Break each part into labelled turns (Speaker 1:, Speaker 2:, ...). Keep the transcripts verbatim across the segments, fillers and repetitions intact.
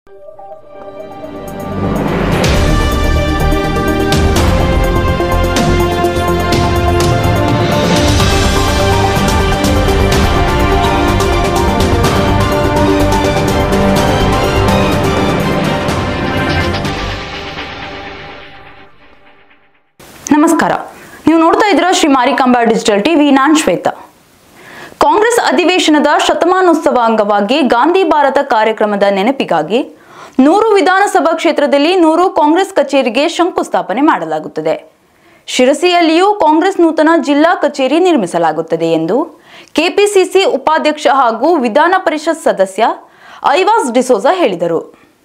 Speaker 1: ನಮಸ್ಕಾರ, ನೀವು ನೋಡ್ತಾ ಇದ್ದೀರಾ ಶ್ರೀ ಮಾರಿಕಾಂಬಾ ಡಿಜಿಟಲ್ ಟಿವಿ. ನಾನ್ ಶ್ವೇತಾ. ಕಾಂಗ್ರೆಸ್ ಅಧಿವೇಶನದ ಶತಮಾನೋತ್ಸವ ಅಂಗವಾಗಿ ಗಾಂಧಿ ಭಾರತ ಕಾರ್ಯಕ್ರಮದ ನೆನಪಿಗಾಗಿ ನೂರು ವಿಧಾನಸಭಾ ಕ್ಷೇತ್ರದಲ್ಲಿ ನೂರು ಕಾಂಗ್ರೆಸ್ ಕಚೇರಿಗೆ ಶಂಕುಸ್ಥಾಪನೆ ಮಾಡಲಾಗುತ್ತದೆ. ಶಿರಸಿಯಲ್ಲಿಯೂ ಕಾಂಗ್ರೆಸ್ ನೂತನ ಜಿಲ್ಲಾ ಕಚೇರಿ ನಿರ್ಮಿಸಲಾಗುತ್ತದೆ ಎಂದು ಕೆಪಿಸಿಸಿ ಉಪಾಧ್ಯಕ್ಷ ಹಾಗೂ ವಿಧಾನ ಪರಿಷತ್ ಸದಸ್ಯ ಐವಾಸ್ ಡಿಸೋಜಾ ಹೇಳಿದರು.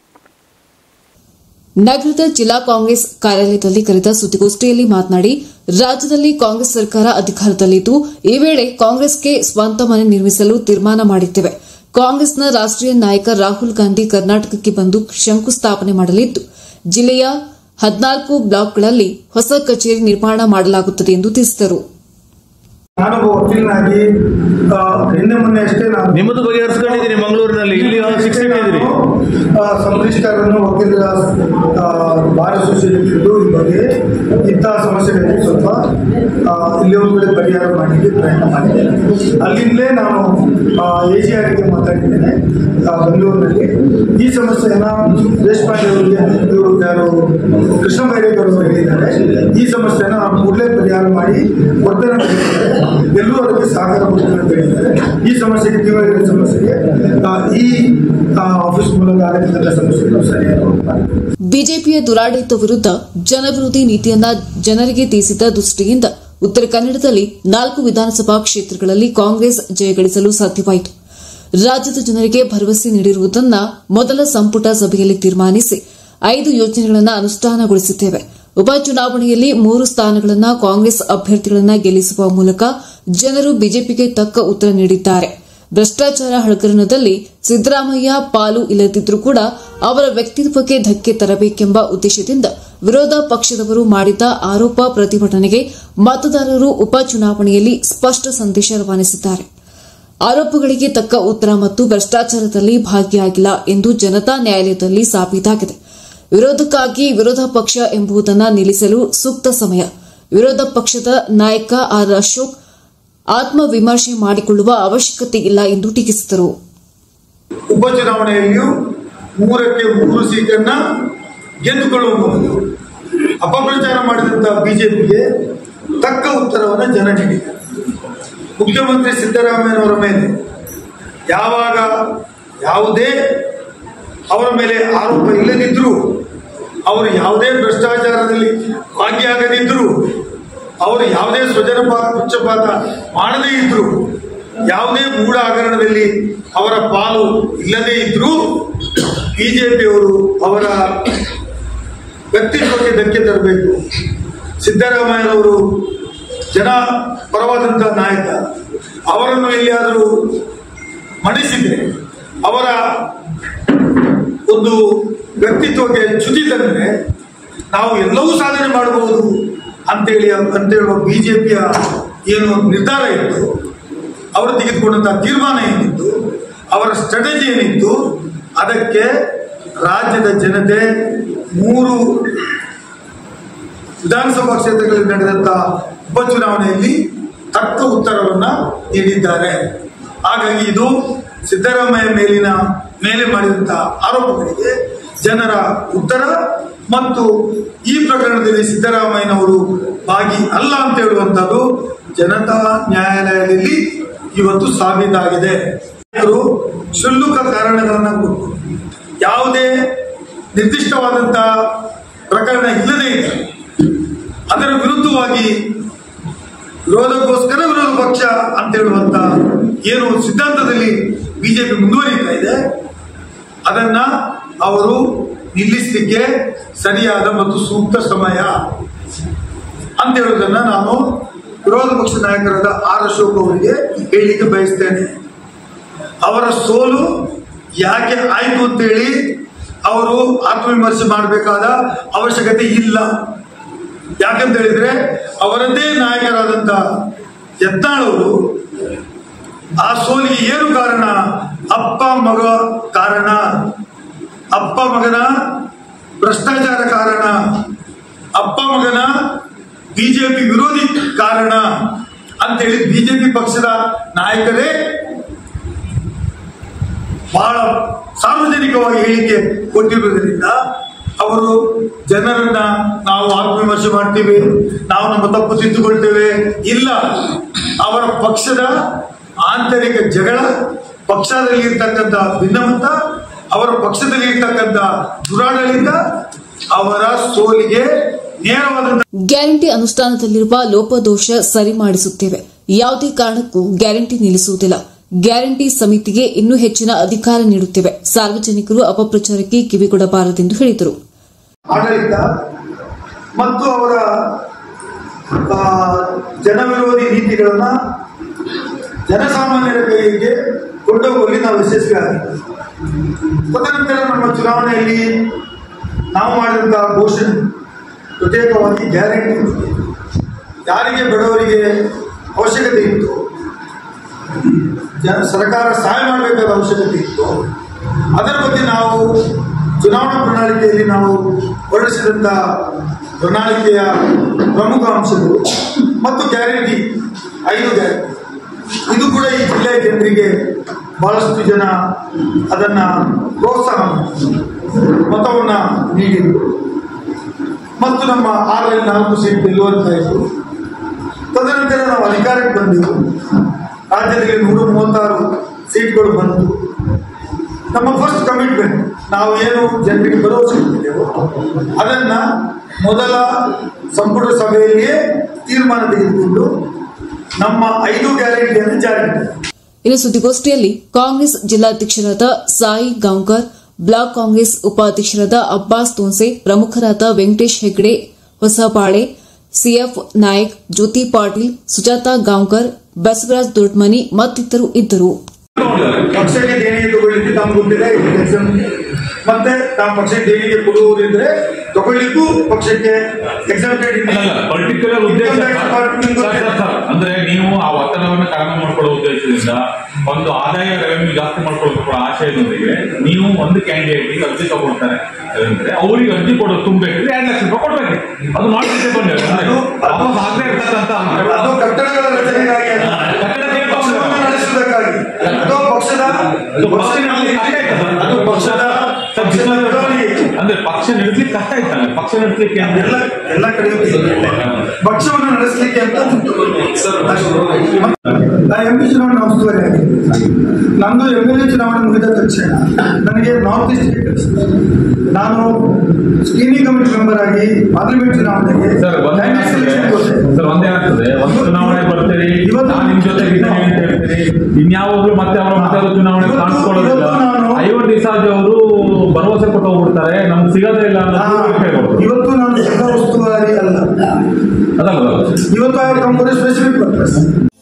Speaker 2: ನಗರದ ಜಿಲ್ಲಾ ಕಾಂಗ್ರೆಸ್ ಕಾರ್ಯಾಲಯದಲ್ಲಿ ಕರೆದ ಸುದ್ದಿಗೋಷ್ಠಿಯಲ್ಲಿ ಮಾತನಾಡಿ, ರಾಜ್ಯದಲ್ಲಿ ಕಾಂಗ್ರೆಸ್ ಸರ್ಕಾರ ಅಧಿಕಾರದಲ್ಲಿದ್ದು ಈ ವೇಳೆ ಕಾಂಗ್ರೆಸ್ಗೆ ಸ್ವಂತ ಮನೆ ನಿರ್ಮಿಸಲು ತೀರ್ಮಾನ ಮಾಡಿದ್ದೇವೆ. ಕಾಂಗ್ರೆಸ್ನ ರಾಷ್ಟ್ರೀಯ ನಾಯಕ ರಾಹುಲ್ ಗಾಂಧಿ ಕರ್ನಾಟಕಕ್ಕೆ ಬಂದು ಶಂಕುಸ್ಥಾಪನೆ ಮಾಡಲಿದ್ದು, ಜಿಲ್ಲೆಯ ಹದಿನಾಲ್ಕು ಬ್ಲಾಕ್ಗಳಲ್ಲಿ ಹೊಸ ಕಚೇರಿ ನಿರ್ಮಾಣ ಮಾಡಲಾಗುತ್ತದೆ ಎಂದು ತಿಳಿಸಿದರು.
Speaker 3: ನಾನು ವಕೀಲನಾಗಿ ನಿನ್ನೆ ಮೊನ್ನೆ ಅಷ್ಟೇ ನಾನು
Speaker 4: ನಿಮ್ಮದು ಬಗೆಹರಿಸಿಕೊಂಡಿದ್ದೀನಿ. ಮಂಗಳೂರಿನಲ್ಲಿ ಇಲ್ಲಿ ಶಿಕ್ಷಕರಿದ್ದೀರಿ,
Speaker 3: ಸಂರಕ್ಷಕರನ್ನು ವಕೀಲರ ಬಾರ್ ಅಸೋಸಿಯೇಷನ್ ಇದ್ದು ಈ ಬಗ್ಗೆ ಇಂತಹ ಸಮಸ್ಯೆಗಳಿಗೆ ಸ್ವಲ್ಪ ಇಲ್ಲಿ ಒಂದು ಕಡೆ ಪರಿಹಾರ ಮಾಡಲಿಕ್ಕೆ ಪ್ರಯತ್ನ ಮಾಡಿದ್ದೇನೆ. ಅಲ್ಲಿಂದಲೇ ನಾನು ಎ ಜಿ ಆರ್ಗೆ ಮಾತಾಡಿದ್ದೇನೆ ಬೆಂಗಳೂರಿನಲ್ಲಿ. ಈ ಸಮಸ್ಯೆಯನ್ನು ದೇಶಪಾಂಡೆ ಅವರಿಗೆ ಇವರು ಯಾರು ಕೃಷ್ಣ ಬೈರೇಗೌಡರು ಹೇಳಿದ್ದಾರೆ. ಈ ಸಮಸ್ಯೆಯನ್ನು ನಾವು ಕೂಡಲೇ ಪರಿಹಾರ ಮಾಡಿ ಕೊಡ್ತೇನೆ, ಎಲ್ಲರೂ ಅದಕ್ಕೆ ಸಹಕಾರ ಕೊಡ್ತೇನೆ ಅಂತ ಹೇಳಿದ್ದಾರೆ. ಈ ಸಮಸ್ಯೆಗೆ ತೀವ್ರ ಸಮಸ್ಯೆಗೆ ಈ ಆಫೀಸ್ ಮೂಲಕ ಆಗಲಿದ್ದ ಸಮಸ್ಯೆಗಳು ಸರಿಯಾಗಿ
Speaker 2: ಬಿಜೆಪಿಯ ದುರಾಡಳಿತ ವಿರುದ್ಧ ಜನವಿರೋಧಿ ನೀತಿಯನ್ನ ಜನರಿಗೆ ತಿಳಿಸಿದ ದೃಷ್ಟಿಯಿಂದ ಉತ್ತರ ಕನ್ನಡದಲ್ಲಿ ನಾಲ್ಕು ವಿಧಾನಸಭಾ ಕ್ಷೇತ್ರಗಳಲ್ಲಿ ಕಾಂಗ್ರೆಸ್ ಜಯಗಳಿಸಲು ಸಾಧ್ಯವಾಯಿತು. ರಾಜ್ಯದ ಜನರಿಗೆ ಭರವಸೆ ನೀಡಿರುವುದನ್ನು ಮೊದಲ ಸಂಪುಟ ಸಭೆಯಲ್ಲಿ ತೀರ್ಮಾನಿಸಿ ಐದು ಯೋಜನೆಗಳನ್ನು ಅನುಷ್ಠಾನಗೊಳಿಸಿದ್ದೇವೆ. ಉಪಚುನಾವಣೆಯಲ್ಲಿ ಮೂರು ಸ್ಥಾನಗಳನ್ನು ಕಾಂಗ್ರೆಸ್ ಅಭ್ಯರ್ಥಿಗಳನ್ನು ಗೆಲ್ಲಿಸುವ ಮೂಲಕ ಜನರು ಬಿಜೆಪಿಗೆ ತಕ್ಕ ಉತ್ತರ ನೀಡಿದ್ದಾರೆ. ಭ್ರಷ್ಟಾಚಾರ ಹಗರಣದಲ್ಲಿ ಸಿದ್ದರಾಮಯ್ಯ ಪಾಲು ಇಲ್ಲದಿದ್ದರೂ ಕೂಡ ಅವರ ವ್ಯಕ್ತಿತ್ವಕ್ಕೆ ಧಕ್ಕೆ ತರಬೇಕೆಂಬ ಉದ್ದೇಶದಿಂದ ವಿರೋಧ ಪಕ್ಷದವರು ಮಾಡಿದ್ದ ಆರೋಪ ಪ್ರತಿಭಟನೆಗೆ ಮತದಾರರು ಉಪಚುನಾವಣೆಯಲ್ಲಿ ಸ್ಪಷ್ಟ ಸಂದೇಶ ರವಾನಿಸಿದ್ದಾರೆ. ಆರೋಪಗಳಿಗೆ ತಕ್ಕ ಉತ್ತರ ಮತ್ತು ಭ್ರಷ್ಟಾಚಾರದಲ್ಲಿ ಭಾಗಿಯಾಗಿಲ್ಲ ಎಂದು ಜನತಾ ನ್ಯಾಯಾಲಯದಲ್ಲಿ ಸಾಬೀತಾಗಿದೆ. ವಿರೋಧಕ್ಕಾಗಿ ವಿರೋಧ ಪಕ್ಷ ಎಂಬುದನ್ನು ನಿಲ್ಲಿಸಲು ಸೂಕ್ತ ಸಮಯ. ವಿರೋಧ ಪಕ್ಷದ ನಾಯಕ ಆರ್ ಅಶೋಕ್ ಆತ್ಮವಿಮರ್ಶೆ ಮಾಡಿಕೊಳ್ಳುವ ಅವಶ್ಯಕತೆ ಇಲ್ಲ ಎಂದು ಟೀಕಿಸಿದರು.
Speaker 3: ಉಪಚುನಾವಣೆಯಲ್ಲಿಯೂ ಮೂರಕ್ಕೆ ಮೂರು ಸೀಟನ್ನ ಗೆದ್ದುಕೊಳ್ಳುವ ಮೂಲಕ ಅಪಪ್ರಚಾರ ಮಾಡಿದಂತಹ ಬಿಜೆಪಿಗೆ ತಕ್ಕ ಉತ್ತರವನ್ನು ಜನ ನೀಡಿದ್ದಾರೆ. ಮುಖ್ಯಮಂತ್ರಿ ಸಿದ್ದರಾಮಯ್ಯನವರ ಮೇಲೆ ಯಾವಾಗ ಯಾವುದೇ ಅವರ ಮೇಲೆ ಆರೋಪ ಇಲ್ಲದಿದ್ದರೂ, ಅವರು ಯಾವುದೇ ಭ್ರಷ್ಟಾಚಾರದಲ್ಲಿ ಭಾಗಿಯಾಗದಿದ್ದರೂ, ಅವರು ಯಾವುದೇ ಸ್ವಜನ ಪಕ್ಷಪಾತ ಮಾಡದೇ ಇದ್ದರೂ, ಯಾವುದೇ ಮೂಢ ಹಗರಣದಲ್ಲಿ ಅವರ ಪಾಲು ಇಲ್ಲದೇ ಇದ್ದರೂ ಬಿಜೆಪಿಯವರು ಅವರ ವ್ಯಕ್ತಿತ್ವಕ್ಕೆ ಧಕ್ಕೆ ತರಬೇಕು. ಸಿದ್ದರಾಮಯ್ಯನವರು ಜನ ಪರವಾದಂತಹ ನಾಯಕ, ಅವರನ್ನು ಎಲ್ಲಿಯಾದರೂ ಮಣಿಸಿದರೆ ಅವರ ಒಂದು ವ್ಯಕ್ತಿತ್ವಕ್ಕೆ ಚ್ಯುತಿ ತಂದರೆ ನಾವು ಎಲ್ಲವೂ ಸಾಧನೆ ಮಾಡಬಹುದು ಅಂತೇಳಿ ಅಂತ ಹೇಳುವ ಬಿಜೆಪಿಯ ಏನು ನಿರ್ಧಾರ ಇತ್ತು, ಅವರು ತೆಗೆದುಕೊಂಡಂತಹ ತೀರ್ಮಾನ ಏನಿತ್ತು, ಅವರ ಸ್ಟ್ರಾಟಜಿ ಏನಿತ್ತು, ಅದಕ್ಕೆ ರಾಜ್ಯದ ಜನತೆ ಮೂರು ವಿಧಾನಸಭಾ ಕ್ಷೇತ್ರಗಳಲ್ಲಿ ನಡೆದಂತಹ ಉಪಚುನಾವಣೆಯಲ್ಲಿ ತಕ್ಕ ಉತ್ತರವನ್ನು ನೀಡಿದ್ದಾರೆ. ಹಾಗಾಗಿ ಇದು ಸಿದ್ದರಾಮಯ್ಯ ಮೇಲಿನ ಮೇಲೆ ಮಾಡಿದಂತಹ ಆರೋಪಗಳಿಗೆ ಜನರ ಉತ್ತರ ಮತ್ತು ಈ ಪ್ರಕರಣದಲ್ಲಿ ಸಿದ್ದರಾಮಯ್ಯನವರು ಭಾಗಿ ಅಲ್ಲ ಅಂತ ಹೇಳುವಂತದ್ದು ಜನತಾ ನ್ಯಾಯಾಲಯದಲ್ಲಿ ಇವತ್ತು ಸಾಬೀತಾಗಿದೆ. ಅವರು ಕ್ಷುಲ್ಲಕ ಕಾರಣಗಳನ್ನು ಕೊಟ್ಟು ಯಾವುದೇ ನಿರ್ದಿಷ್ಟವಾದಂತಹ ಪ್ರಕರಣ ಇಲ್ಲದೇ ಇದೆ, ಅದರ ವಿರುದ್ಧವಾಗಿ ವಿರೋಧಕ್ಕೋಸ್ಕರ ವಿರೋಧ ಪಕ್ಷ ಅಂತ ಹೇಳುವಂತ ಏನು ಸಿದ್ಧಾಂತದಲ್ಲಿ ಬಿಜೆಪಿ ಮುಂದುವರಿತಾ ಇದೆ, ಅದನ್ನ ಅವರು ನಿಲ್ಲಿಸಲಿಕ್ಕೆ ಸರಿಯಾದ ಮತ್ತು ಸೂಕ್ತ ಸಮಯ ಅಂತ ಹೇಳುವುದನ್ನ ನಾನು ವಿರೋಧ ಪಕ್ಷ ನಾಯಕರಾದ ಆರ್ ಅಶೋಕ್ ಅವರಿಗೆ ಹೇಳಲಿಕ್ಕೆ ಬಯಸ್ತೇನೆ. ಅವರ ಸೋಲು ಯಾಕೆ ಆಯ್ತು ಅಂತೇಳಿ ಅವರು ಆತ್ಮವಿಮರ್ಶೆ ಮಾಡಬೇಕಾದ ಅವಶ್ಯಕತೆ ಇಲ್ಲ. ಯಾಕಂತ ಹೇಳಿದ್ರೆ ಅವರದ್ದೇ ನಾಯಕರಾದಂತ ಯತ್ನಾಳವರು ಆ ಸೋಲಿಗೆ ಏನು ಕಾರಣ, ಅಪ್ಪ ಮಗ ಕಾರಣ. ಅಪ್ಪ ಮಗನ ಭ್ರಷ್ಟಾಚಾರ ಕಾರಣ, ಅಪ್ಪ ಮಗನ ಬಿಜೆಪಿ ವಿರೋಧಿ ಕಾರಣ ಅಂತೇಳಿ ಬಿಜೆಪಿ ಪಕ್ಷದ ನಾಯಕರೇ ಬಹಳ ಸಾರ್ವಜನಿಕವಾಗಿ ಹೇಳಿಕೆ ಕೊಟ್ಟಿರುವುದರಿಂದ ಅವರು ಜನರನ್ನ ನಾವು ಆತ್ಮವಿಮರ್ಶೆ ಮಾಡ್ತೀವಿ, ನಾವು ನಮ್ಮ ತಪ್ಪು ತಿದ್ದುಕೊಳ್ತೇವೆ, ಇಲ್ಲ, ಅವರ ಪಕ್ಷದ ಆಂತರಿಕ ಜಗಳ, ಪಕ್ಷದಲ್ಲಿ ಇರ್ತಕ್ಕಂಥ ಭಿನ್ನಮತ, ಅವರ ಪಕ್ಷದಲ್ಲಿ ಇರ್ತಕ್ಕಂಥ ದುರಾಡಳಿತ ಅವರ ಸೋಲಿಗೆ ನೇರವಾದ.
Speaker 2: ಗ್ಯಾರಂಟಿ ಅನುಷ್ಠಾನದಲ್ಲಿರುವ ಲೋಪದೋಷ ಸರಿ ಮಾಡಿಸುತ್ತೇವೆ, ಯಾವುದೇ ಕಾರಣಕ್ಕೂ ಗ್ಯಾರಂಟಿ ನಿಲ್ಲಿಸುವುದಿಲ್ಲ, ಗ್ಯಾರಂಟಿ ಸಮಿತಿಗೆ ಇನ್ನೂ ಹೆಚ್ಚಿನ ಅಧಿಕಾರ ನೀಡುತ್ತೇವೆ, ಸಾರ್ವಜನಿಕರು ಅಪಪ್ರಚಾರಕ್ಕೆ ಕಿವಿಗೊಡಬಾರದೆಂದು ಹೇಳಿದರು.
Speaker 3: ಆಡಳಿತ ಮತ್ತು ಅವರ ಜನವಿರೋಧಿ ನೀತಿಗಳನ್ನ ಜನಸಾಮಾನ್ಯರ ಕೈಗೆ ಕೊಂಡೋಗುವಲ್ಲಿ ನಾವು ಯಶಸ್ವಿಯಾಗಿದ್ದೇವೆ. ತದನಂತರ ನಮ್ಮ ಚುನಾವಣೆಯಲ್ಲಿ ನಾವು ಮಾಡಿದಂತಹ ಘೋಷಣೆ ಪ್ರತ್ಯೇಕವಾಗಿ ಗ್ಯಾರಂಟಿ, ಯಾರಿಗೆ ಬಡವರಿಗೆ ಅವಶ್ಯಕತೆ ಇತ್ತು, ಜನ ಸರ್ಕಾರ ಸಹಾಯ ಮಾಡಬೇಕಾದ ಅವಶ್ಯಕತೆ ಇತ್ತು, ಅದರ ಬಗ್ಗೆ ನಾವು ಚುನಾವಣಾ ಪ್ರಣಾಳಿಕೆಯಲ್ಲಿ ನಾವು ಹೊರಡಿಸಿದಂಥ ಪ್ರಣಾಳಿಕೆಯ ಪ್ರಮುಖ ಅಂಶಗಳು ಮತ್ತು ಗ್ಯಾರಂಟಿ, ಐದು ಗ್ಯಾರಂಟಿ, ಇದು ಕೂಡ ಈ ಜಿಲ್ಲೆಯ ಜನರಿಗೆ ಬಹಳಷ್ಟು ಜನ ಅದನ್ನ ಪ್ರೋತ್ಸಾಹ ಮತವನ್ನ ನೀಡಿದರು ಮತ್ತು ನಮ್ಮ ಆರಲ್ಲಿ ನಾಲ್ಕು ಸೀಟ್ ಗೆಲ್ಲುವಂತ ಇತ್ತು. ತದನಂತರ ನಾವು ಅಧಿಕಾರಕ್ಕೆ ಬಂದೆವು, ರಾಜ್ಯದಲ್ಲಿ ನೂರ ಮೂವತ್ತಾರು ಸೀಟ್ಗಳು ಬಂತು. ನಮ್ಮ ಫಸ್ಟ್ ಕಮಿಟ್ಮೆಂಟ್, ನಾವು ಏನು ಜನರಿಗೆ ಭರವಸೆ ಕೊಟ್ಟಿದ್ದೆವು ಅದನ್ನ ಮೊದಲ ಸಂಪುಟ ಸಭೆಯಲ್ಲಿಯೇ ತೀರ್ಮಾನ ತೆಗೆದುಕೊಂಡು ನಮ್ಮ ಐದು ಗ್ಯಾರಂಟಿಯನ್ನು ಜಾರಿ.
Speaker 2: ಇನ್ನು ಸುದ್ದಿಗೋಷ್ಠಿಯಲ್ಲಿ ಕಾಂಗ್ರೆಸ್ ಜಿಲ್ಲಾಧ್ಯಕ್ಷರಾದ ಸಾಯಿ ಗಾಂವ್ಕರ್, ಬ್ಲಾಕ್ ಕಾಂಗ್ರೆಸ್ ಉಪಾಧ್ಯಕ್ಷರಾದ ಅಬ್ಬಾಸ್ ತೋನ್ಸೆ, ಪ್ರಮುಖರಾದ ವೆಂಕಟೇಶ್ ಹೆಗ್ಡೆ ಹೊಸಬಾಳೆ, ಸಿಎಫ್ ನಾಯಕ್, ಜ್ಯೋತಿ ಪಾಟೀಲ್, ಸುಜಾತಾ ಗಾಂವ್ಕರ್, ಬಸವರಾಜ್ ದೊಡ್ಮನಿ ಮತ್ತಿತರರು ಇದ್ದರು.
Speaker 3: ಪಕ್ಷಕ್ಕೆ ದೇಣಿಗೆ ತಗೊಳ್ಳಿಕ್ಕೆ ತಮ್ಗೆ ಗೊತ್ತಿದೆ, ಮತ್ತೆ ನಮ್ಮ ಪಕ್ಷಕ್ಕೆ ದೇಣಿಗೆ ಕೊಡುವುದಿದ್ರೆ ತಗೊಳ್ಳಿಕ್ಕೂ ಪಕ್ಷಕ್ಕೆ
Speaker 5: ಪರ್ಟಿಕ್ಯುಲರ್ ಉದ್ದೇಶ ಅಂದ್ರೆ ನೀವು ಆ ಒತ್ತಡವನ್ನು ಕಡಿಮೆ ಮಾಡ್ಕೊಳ್ಳೋ ಉದ್ದೇಶದಿಂದ ಒಂದು ಆದಾಯ ರೆವೆನ್ಯೂ ಜಾಸ್ತಿ ಮಾಡ್ಕೊಳ್ಳೋ ಆಶಯದೊಂದಿಗೆ ನೀವು ಒಂದು ಕ್ಯಾಂಡಿಡೇಟ್ಗೆ ಅರ್ಜಿ ತಗೊಳ್ತಾರೆ ಅಂದ್ರೆ ಅವ್ರಿಗೆ ಅರ್ಜಿ ಕೊಡೋದು ತುಂಬಬೇಕಿದ್ರೆ ಎರಡು ಲಕ್ಷ ರೂಪಾಯಿ ಕೊಡ್ಬೇಕು. ಅದು ಮಾಡ್ಲಿಕ್ಕೆ ಬಂದಿದೆ ಆಗದೆ ಇರ್ತಕ್ಕಂಥ
Speaker 3: ಅದು ಕಟ್ಟಡಗಳ ರಚನೆಗಾಗಿ, ಪಕ್ಷವನ್ನು ನಡೆಸುವುದಕ್ಕಾಗಿ, ಅದು ಪಕ್ಷದ
Speaker 5: ಅದು ಪಕ್ಷದ ಅಂದ್ರೆ ಪಕ್ಷ ನಡೆಸಲಿಕ್ಕೆ ಕಷ್ಟ ಆಯ್ತಲ್ಲ, ಪಕ್ಷ ನಡೆಸಲಿಕ್ಕೆ
Speaker 3: ಎಲ್ಲ ಎಲ್ಲ ಕಡೆ ಪಕ್ಷವನ್ನು ನಡೆಸಲಿಕ್ಕೆ ಅಂತ ಎಂ ಪಿ ಚುನಾವಣೆ ಉಸ್ತುವಾರಿ ಆಗಿದೆ. ನಂದು ಎಂ ಎಲ್ ಎ ಚುನಾವಣೆ ಮುಗಿದ ತಕ್ಷಣ ನನಗೆ ನಾರ್ತ್ ಈಸ್ಟ್ಗೆ ಕಳಿಸಿದೆ. ನಾನು ಸ್ಕ್ರೀನಿಂಗ್ ಕಮಿಟಿ ಮೆಂಬರ್ ಆಗಿ ಪಾರ್ಲಿಮೆಂಟ್ ಚುನಾವಣೆಗೆ
Speaker 5: ಸರ್ ಒಂದೇ ಆಗ್ತದೆ. ಒಂದು ಚುನಾವಣೆ ಬರ್ತೀರಿ, ಇವತ್ತು ನಿಮ್ ಜೊತೆ ಅಂತ ಹೇಳ್ತೀರಿ, ಇನ್ಯಾವಾಗಲೂ ಮತ್ತೆ ಅವರ ಮತದ ಚುನಾವಣೆ ಕಾಣಿಸ್ಕೊಳ್ಳೋದಿಲ್ಲ. ಐವತ್ತು ದಿವಸ ಅವರು ಭರವಸೆ ಕೊಟ್ಟು ಹೋಗ್ಬಿಡ್ತಾರೆ, ನಮ್ಗೆ ಸಿಗೋದೇ ಇಲ್ಲ.
Speaker 3: ಇವತ್ತು ನಾನು ಜಿಲ್ಲಾ ಉಸ್ತುವಾರಿ ಅಲ್ಲ,
Speaker 5: ಅದಲ್ಲ,
Speaker 3: ಇವತ್ತು ಸ್ಪೆಸಿಫಿಕ್ ಪರ್ಪಸ್